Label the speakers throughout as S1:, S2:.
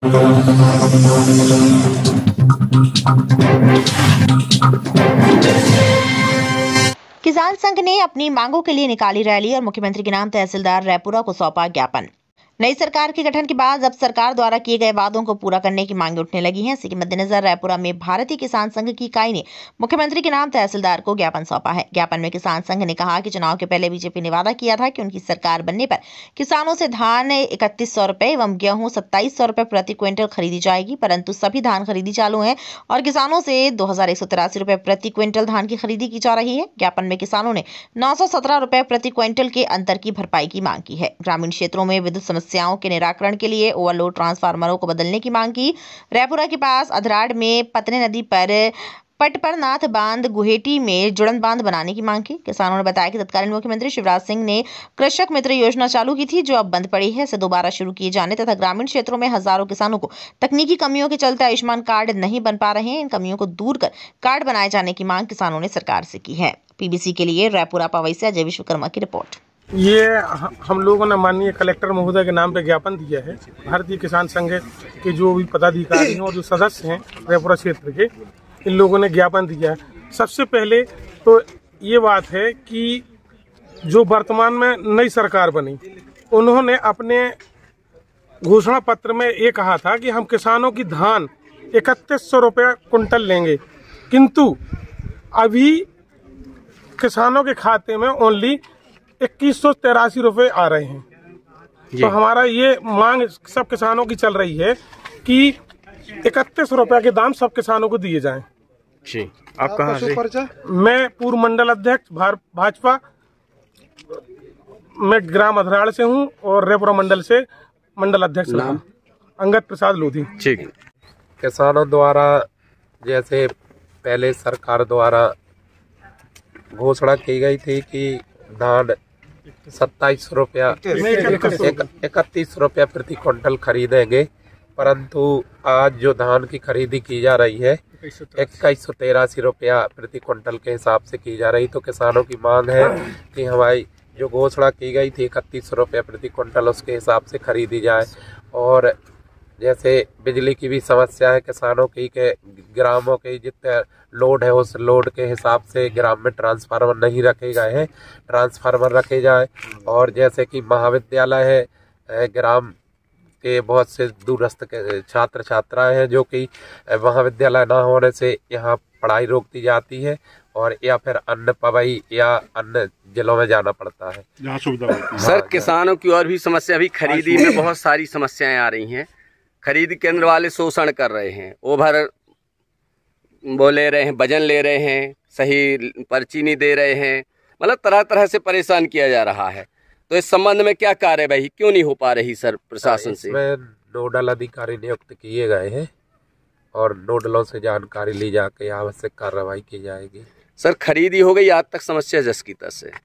S1: किसान संघ ने अपनी मांगों के लिए निकाली रैली और मुख्यमंत्री के नाम तहसीलदार रायपुरा को सौंपा ज्ञापन। नई सरकार के गठन के बाद अब सरकार द्वारा किए गए वादों को पूरा करने की मांगें उठने लगी हैं। इसी के मद्देनजर रायपुरा में भारतीय किसान संघ की इकाई ने मुख्यमंत्री के नाम तहसीलदार को ज्ञापन सौंपा है। ज्ञापन में किसान संघ ने कहा कि चुनाव के पहले बीजेपी ने वादा किया था कि उनकी सरकार बनने पर किसानों से धान 3100 रुपए एवं गेहूं 2700 रुपए प्रति क्विंटल खरीदी जाएगी, परंतु सभी धान खरीदी चालू है और किसानों से 2183 रुपए प्रति क्विंटल धान की खरीदी की जा रही है। ज्ञापन में किसानों ने 917 रुपए प्रति क्विंटल के अंतर की भरपाई की मांग की है। ग्रामीण क्षेत्रों में विद्युत समस्याओं के निराकरण के लिए ओवरलोड ट्रांसफार्मरों को बदलने की मांग की। रायपुरा के पास अधराड़ में पतने नदी पर पटपरनाथ बांध गुहेटी में जुड़न बांध बनाने की मांग की। किसानों ने बताया कि तत्कालीन मुख्यमंत्री शिवराज सिंह ने कृषक मित्र योजना चालू की थी, जो अब बंद पड़ी है। इसे दोबारा शुरू किए जाने तथा ग्रामीण क्षेत्रों में हजारों किसानों को तकनीकी कमियों के चलते आयुष्मान कार्ड नहीं बन पा रहे हैं। इन कमियों को दूर कर कार्ड बनाए जाने की मांग किसानों ने सरकार से की है। पीबीसी के लिए रायपुरा पवई से अजय विश्वकर्मा की रिपोर्ट।
S2: ये हम लोगों ने माननीय कलेक्टर महोदय के नाम पे ज्ञापन दिया है। भारतीय किसान संघ के जो भी पदाधिकारी हैं और जो सदस्य हैं रायपुरा क्षेत्र के, इन लोगों ने ज्ञापन दिया है। सबसे पहले तो ये बात है कि जो वर्तमान में नई सरकार बनी, उन्होंने अपने घोषणा पत्र में ये कहा था कि हम किसानों की धान 3100 रुपये कुंटल लेंगे, किंतु अभी किसानों के खाते में ओनली 2183 रुपये आ रहे हैं। तो हमारा ये मांग सब किसानों की चल रही है कि 31 रुपये के दाम सब किसानों को दिए जाएं।
S3: जी, आप कहाँ से?
S2: मैं पूर्व मंडल अध्यक्ष भाजपा, मैं ग्राम अधराड़ से हूँ और रायपुरा मंडल से मंडल अध्यक्ष नाम अंगद प्रसाद लोधी।
S3: ठीक।
S4: किसानों द्वारा जैसे पहले सरकार द्वारा घोषणा की गई थी कि धान 27 रुपया 31 रुपया प्रति क्विंटल खरीदेंगे, परंतु आज जो धान की खरीदी की जा रही है 2183 रुपया प्रति क्विंटल के हिसाब से की जा रही। तो किसानों की मांग है कि हमारी जो घोषणा की गई थी 31 रुपया प्रति क्विंटल, उसके हिसाब से खरीदी जाए। और जैसे बिजली की भी समस्या है किसानों की, के ग्रामों के जितने लोड है उस लोड के हिसाब से ग्राम में ट्रांसफार्मर नहीं रखे गए हैं, ट्रांसफार्मर रखे जाए। और जैसे कि महाविद्यालय है, ग्राम के बहुत से दूरस्थ के छात्र छात्राएं हैं जो कि महाविद्यालय ना होने से यहाँ पढ़ाई रोक दी जाती है और या फिर अन्य पवई या अन्य जिलों में जाना पड़ता है जहाँ सुविधा होती है।
S3: सर, किसानों की और भी समस्या, भी खरीदी में बहुत सारी समस्याएं आ रही हैं। खरीद केंद्र वाले शोषण कर रहे हैं, ओवर वो ले रहे हैं, वजन ले रहे हैं, सही पर्ची नहीं दे रहे हैं, मतलब तरह तरह से परेशान किया जा रहा है। तो इस संबंध में क्या कार्यवाही क्यों नहीं हो पा रही सर प्रशासन से?
S4: इसमें नोडल अधिकारी नियुक्त किए गए हैं और नोडलों से जानकारी ली जाकर आवश्यक कार्रवाई की जाएगी।
S3: सर, खरीदी हो गई आज तक, समस्या जस की तस है।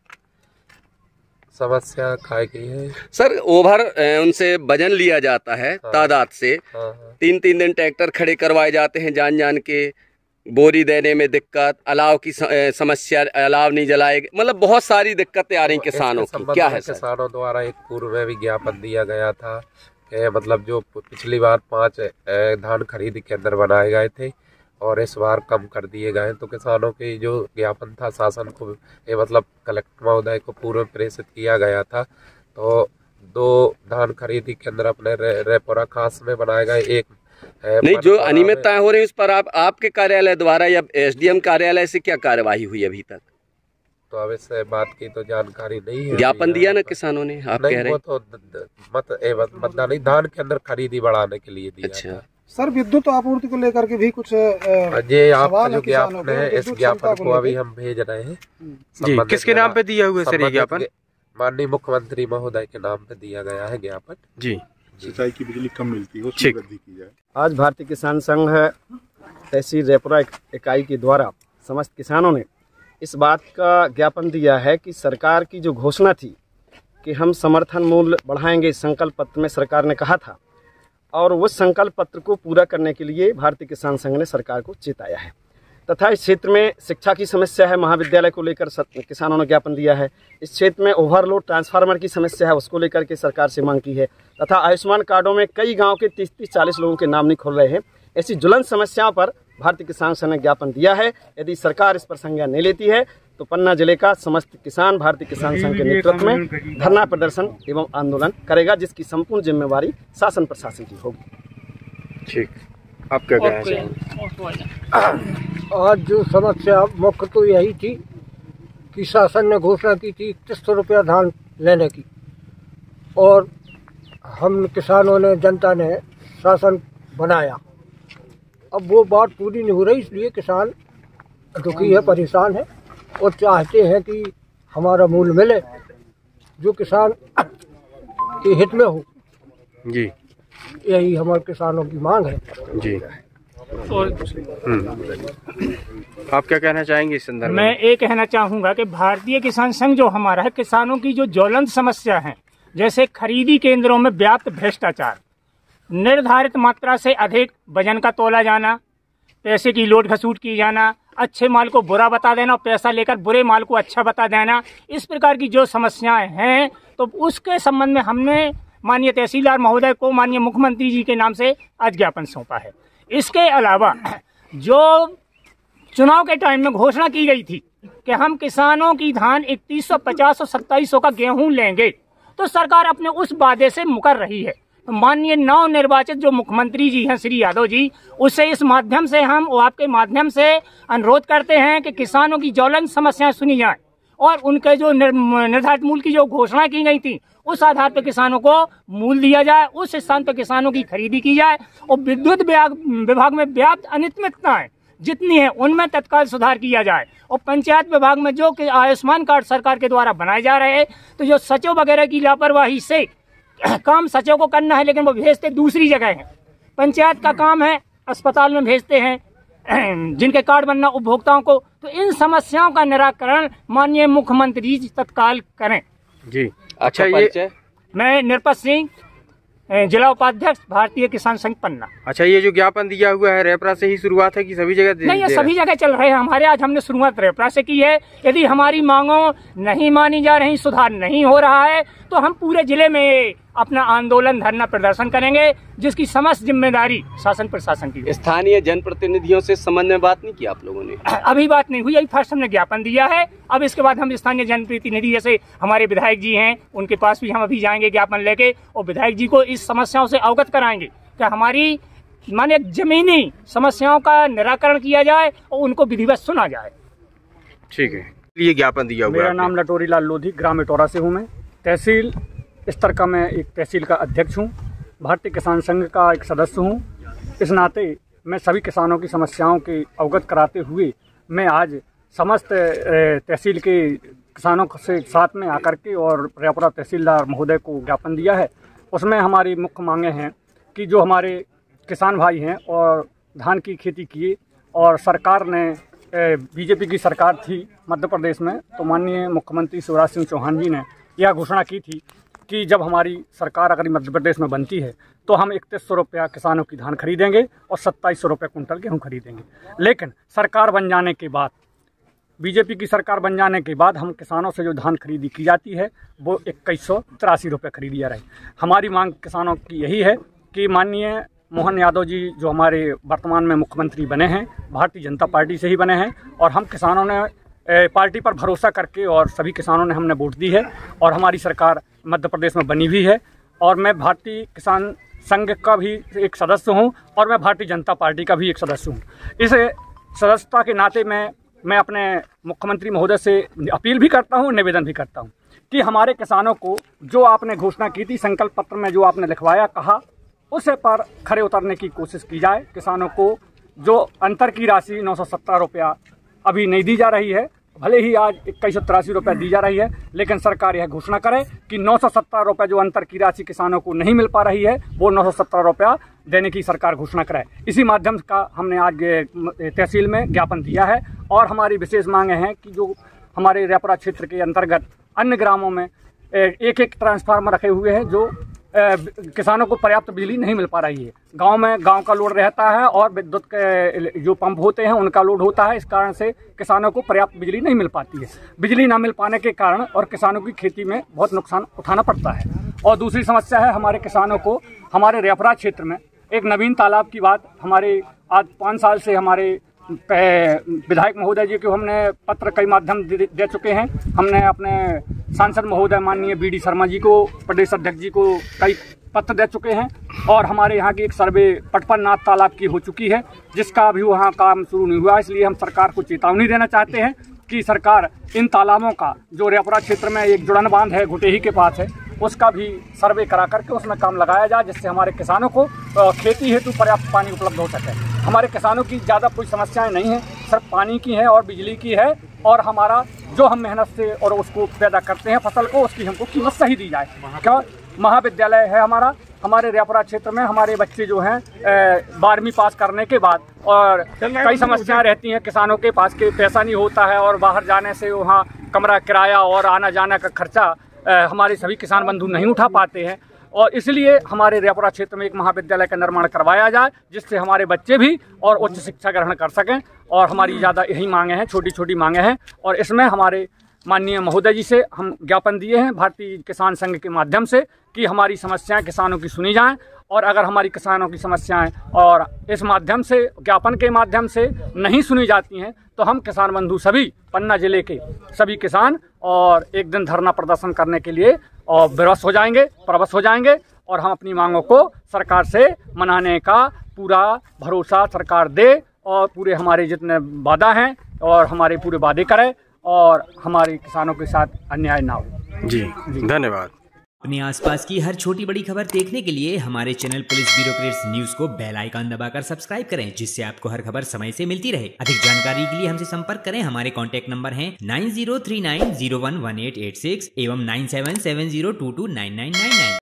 S4: समस्या काय की है
S3: सर? ओवर उनसे वजन लिया जाता है तादाद से। 3-3 दिन ट्रैक्टर खड़े करवाए जाते हैं जान जान के, बोरी देने में दिक्कत, अलाव की समस्या, अलाव नहीं जलाए, मतलब बहुत सारी दिक्कतें आ रही किसानों की। क्या है सर?
S4: किसानों द्वारा एक पूर्व में भी ज्ञापन दिया गया था कि मतलब जो पिछली बार 5 धान खरीद केंद्र बनाए गए थे और इस बार कम कर दिए गए। तो किसानों के जो ज्ञापन था शासन को, ये मतलब कलेक्टर महोदय को पूर्व प्रेषित किया गया था। तो 2 धान खरीदी केंद्र अपने रायपुरा खास में बनाए गए। एक
S3: नहीं, जो अनियमितताएं हो रही है उस पर आपके कार्यालय द्वारा या एसडीएम कार्यालय से क्या कार्यवाही हुई अभी तक?
S4: तो अब इस बात की तो जानकारी नहीं है।
S3: ज्ञापन दिया ना किसानों ने, आप कह रहे हैं?
S4: वो तो मतलब नहीं, धान के अंदर खरीदी बढ़ाने के लिए दिया।
S3: अच्छा
S5: सर, विद्युत आपूर्ति को लेकर के भी कुछ
S4: ये आपका जो ज्ञापन है, इस ज्ञापन को अभी हम भेज रहे हैं।
S3: जी, किसके नाम पे दिया हुआ सर ये ज्ञापन?
S4: माननीय मुख्यमंत्री महोदय के नाम पे दिया गया है ज्ञापन।
S3: जी,
S6: सिंचाई की बिजली कम मिलती है, उसमें वृद्धि की जाए।
S7: आज भारतीय किसान संघ तहसील रायपुरा इकाई के द्वारा समस्त किसानों ने इस बात का ज्ञापन दिया है कि सरकार की जो घोषणा थी कि हम समर्थन मूल्य बढ़ाएंगे, इस संकल्प पत्र में सरकार ने कहा था, और उस संकल्प पत्र को पूरा करने के लिए भारतीय किसान संघ ने सरकार को चेताया है। तथा इस क्षेत्र में शिक्षा की समस्या है, महाविद्यालय को लेकर किसानों ने ज्ञापन दिया है। इस क्षेत्र में ओवरलोड ट्रांसफार्मर की समस्या है, उसको लेकर के सरकार से मांग की है। तथा आयुष्मान कार्डों में कई गांव के 30-40 लोगों के नाम नहीं खुल रहे हैं। ऐसी ज्वलंत समस्याओं पर भारतीय किसान संघ ने ज्ञापन दिया है। यदि सरकार इस पर संज्ञान नहीं लेती है तो पन्ना जिले का समस्त किसान भारतीय किसान संघ के नेतृत्व में धरना प्रदर्शन एवं आंदोलन करेगा, जिसकी संपूर्ण जिम्मेवारी शासन प्रशासन की होगी।
S8: ठीक, आप क्या कहना चाहेंगे?
S5: आज जो समस्या मुख्य तो यही थी कि शासन ने घोषणा की थी 3100 रुपया धान लेने की, और हम किसानों ने, जनता ने शासन बनाया। अब वो बात पूरी नहीं हो रही, इसलिए किसान दुखी है, परेशान है और चाहते हैं कि हमारा मूल्य मिले जो किसान के हित में हो।
S8: जी,
S5: यही हमारे किसानों की मांग है।
S8: जी। आप क्या कहना चाहेंगे इस संदर्भ में?
S9: मैं ये कहना चाहूँगा कि भारतीय किसान संघ जो हमारा है, किसानों की जो ज्वलंत समस्या है, जैसे खरीदी केंद्रों में व्याप्त भ्रष्टाचार, निर्धारित मात्रा से अधिक वजन का तोला जाना, पैसे की लोट घसूट की जाना, अच्छे माल को बुरा बता देना और पैसा लेकर बुरे माल को अच्छा बता देना, इस प्रकार की जो समस्याएं हैं, तो उसके संबंध में हमने माननीय तहसीलदार महोदय को माननीय मुख्यमंत्री जी के नाम से आज ज्ञापन सौंपा है। इसके अलावा जो चुनाव के टाइम में घोषणा की गई थी कि हम किसानों की धान 3150 और 2700 का गेहूं लेंगे, तो सरकार अपने उस वादे से मुकर रही है। तो माननीय नव निर्वाचित जो मुख्यमंत्री जी हैं श्री यादव जी, उससे इस माध्यम से हम आपके माध्यम से अनुरोध करते हैं कि किसानों की ज्वलंत समस्याएं सुनी जाए और उनके जो निर्धारित मूल्य की जो घोषणा की गई थी उस आधार पर किसानों को मूल्य दिया जाए, उस स्थान पर किसानों की खरीदी की जाए और विद्युत विभाग में व्याप्त अनियमितताएं जितनी है उनमें तत्काल सुधार किया जाए। और पंचायत विभाग में जो आयुष्मान कार्ड सरकार के द्वारा बनाए जा रहे हैं, तो जो सचिव वगैरह की लापरवाही से काम सचिव को करना है लेकिन वो भेजते दूसरी जगह हैं। पंचायत का काम है, अस्पताल में भेजते हैं जिनके कार्ड बनना उपभोक्ताओं को। तो इन समस्याओं का निराकरण माननीय मुख्यमंत्री जी तत्काल करें।
S8: जी, अच्छा, ये
S9: मैं निरपत सिंह, जिला उपाध्यक्ष भारतीय किसान संघ पन्ना।
S8: अच्छा, ये जो ज्ञापन दिया हुआ है रेपरा से ही शुरुआत है कि सभी जगह?
S9: नहीं, ये सभी जगह चल रहे हैं हमारे। आज हमने शुरुआत रेपरा से की है। यदि हमारी मांगों नहीं मानी जा रही, सुधार नहीं हो रहा है, तो हम पूरे जिले में अपना आंदोलन, धरना प्रदर्शन करेंगे, जिसकी समस्त जिम्मेदारी शासन प्रशासन की।
S3: स्थानीय जनप्रतिनिधियों से संबंध में बात नहीं की आप लोगों ने?
S9: अभी बात नहीं हुई, अभी फर्स्ट हमने ज्ञापन दिया है। अब इसके बाद हम स्थानीय जनप्रतिनिधि जैसे हमारे विधायक जी हैं, उनके पास भी हम अभी जाएंगे ज्ञापन लेके और विधायक जी को इस समस्याओं से अवगत कराएंगे कि हमारी माने जमीनी समस्याओं का निराकरण किया जाए और उनको विधिवत सुना जाए।
S8: ठीक है, ये ज्ञापन दिया हुआ है।
S10: मेरा नाम लटोरी लाल लोधी, ग्राम इटौरा से हूँ। मैं तहसील स्तर का मैं एक तहसील का अध्यक्ष हूँ, भारतीय किसान संघ का एक सदस्य हूँ। इस नाते मैं सभी किसानों की समस्याओं के अवगत कराते हुए मैं आज समस्त तहसील के किसानों से साथ में आकर के और रेपुरा तहसीलदार महोदय को ज्ञापन दिया है। उसमें हमारी मुख्य मांगे हैं कि जो हमारे किसान भाई हैं और धान की खेती किए और सरकार ने बीजेपी की सरकार थी मध्य प्रदेश में, तो माननीय मुख्यमंत्री शिवराज सिंह चौहान जी ने यह घोषणा की थी कि जब हमारी सरकार अगर मध्य प्रदेश में बनती है तो हम 3100 रुपया किसानों की धान खरीदेंगे और 2700 रुपये कुंटल गेहूँ खरीदेंगे। लेकिन सरकार बन जाने के बाद, बीजेपी की सरकार बन जाने के बाद हम किसानों से जो धान खरीदी की जाती है वो 2183 रुपये खरीदी जा रही। हमारी मांग किसानों की यही है कि माननीय मोहन यादव जी जो हमारे वर्तमान में मुख्यमंत्री बने हैं, भारतीय जनता पार्टी से ही बने हैं और हम किसानों ने पार्टी पर भरोसा करके और सभी किसानों ने हमने वोट दी है और हमारी सरकार मध्य प्रदेश में बनी हुई है। और मैं भारतीय किसान संघ का भी एक सदस्य हूं और मैं भारतीय जनता पार्टी का भी एक सदस्य हूं। इस सदस्यता के नाते मैं अपने मुख्यमंत्री महोदय से अपील भी करता हूं, निवेदन भी करता हूं कि हमारे किसानों को जो आपने घोषणा की थी, संकल्प पत्र में जो आपने लिखवाया, कहा, उसे पर खरे उतरने की कोशिश की जाए। किसानों को जो अंतर की राशि 970 रुपया अभी नहीं दी जा रही है, भले ही आज 2183 रुपये दी जा रही है, लेकिन सरकार यह घोषणा करे कि 970 रुपये जो अंतर की राशि किसानों को नहीं मिल पा रही है वो 970 रुपया देने की सरकार घोषणा करे। इसी माध्यम का हमने आज तहसील में ज्ञापन दिया है और हमारी विशेष मांगे हैं कि जो हमारे रेपुरा क्षेत्र के अंतर्गत अन्य ग्रामों में एक ट्रांसफार्मर रखे हुए हैं जो किसानों को पर्याप्त बिजली नहीं मिल पा रही है। गांव में गांव का लोड रहता है और विद्युत के जो पंप होते हैं उनका लोड होता है। इस कारण से किसानों को पर्याप्त बिजली नहीं मिल पाती है। बिजली ना मिल पाने के कारण और किसानों की खेती में बहुत नुकसान उठाना पड़ता है। और दूसरी समस्या है हमारे किसानों को हमारे रेपरा क्षेत्र में एक नवीन तालाब की बात हमारे आज 5 साल से हमारे विधायक महोदय जी को हमने पत्र कई माध्यम दे चुके हैं। हमने अपने सांसद महोदय माननीय BD शर्मा जी को, प्रदेश अध्यक्ष जी को कई पत्र दे चुके हैं। और हमारे यहाँ की एक सर्वे पटपरनाथ तालाब की हो चुकी है, जिसका अभी वहाँ काम शुरू नहीं हुआ। इसलिए हम सरकार को चेतावनी देना चाहते हैं कि सरकार इन तालाबों का जो रेपरा क्षेत्र में एक जुड़न बांध है घुटेही के पास है, उसका भी सर्वे करा करके उसमें काम लगाया जाए, जिससे हमारे किसानों को खेती हेतु पर्याप्त पानी उपलब्ध हो सके। हमारे किसानों की ज़्यादा कोई समस्याएं नहीं हैं, सिर्फ पानी की है और बिजली की है। और हमारा जो हम मेहनत से और उसको पैदा करते हैं फसल को, उसकी हमको कीमत सही दी जाए। क्या महाविद्यालय है हमारे रेपरा क्षेत्र में हमारे बच्चे जो हैं 12वीं पास करने के बाद और कई समस्याएं रहती हैं किसानों के पास के पैसा नहीं होता है और बाहर जाने से वहाँ कमरा किराया और आना जाना का खर्चा हमारे सभी किसान बंधु नहीं उठा पाते हैं। और इसलिए हमारे रेपरा क्षेत्र में एक महाविद्यालय का निर्माण करवाया जाए, जिससे हमारे बच्चे भी और उच्च शिक्षा ग्रहण कर सकें। और हमारी ज़्यादा यही मांगे हैं, छोटी छोटी मांगे हैं। और इसमें हमारे माननीय महोदय जी से हम ज्ञापन दिए हैं भारतीय किसान संघ के माध्यम से कि हमारी समस्याएं किसानों की सुनी जाएं। और अगर हमारी किसानों की समस्याएं और इस माध्यम से ज्ञापन के माध्यम से नहीं सुनी जाती हैं तो हम किसान बंधु सभी पन्ना जिले के सभी किसान और एक दिन धरना प्रदर्शन करने के लिए और प्रवश हो जाएंगे और हम अपनी मांगों को सरकार से मनाने का पूरा भरोसा सरकार दे और पूरे हमारे जितने वादा हैं और हमारे पूरे वादे करे और हमारे किसानों के साथ अन्याय ना हो।
S11: जी धन्यवाद।
S12: अपने आसपास की हर छोटी बड़ी खबर देखने के लिए हमारे चैनल पुलिस ब्यूरोक्रेट्स न्यूज को बेल आइकन दबाकर सब्सक्राइब करें, जिससे आपको हर खबर समय से मिलती रहे। अधिक जानकारी के लिए हमसे संपर्क करें। हमारे कॉन्टैक्ट नंबर हैं 9039011886 एवं 9770229999।